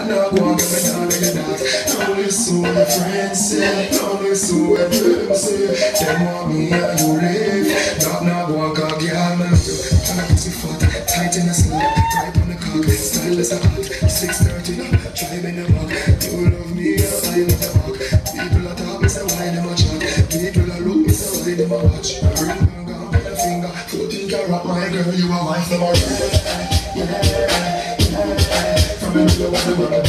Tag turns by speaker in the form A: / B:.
A: That now go on, get me down in the dark. Now listen what my friends say. Now listen what them say. Them want me and you live. That now go on, girl, me love you. And I pussy fat, tight in the slot. Right on the cock, style is a hot. 6:30 now, try me in the back. You love me, I love the back. People are talk, me say why them a chat. People are look, me say why them a watch. Ring and gone by the finger. 14 carat, my girl, you a wife of a yeah. From the middle of the world.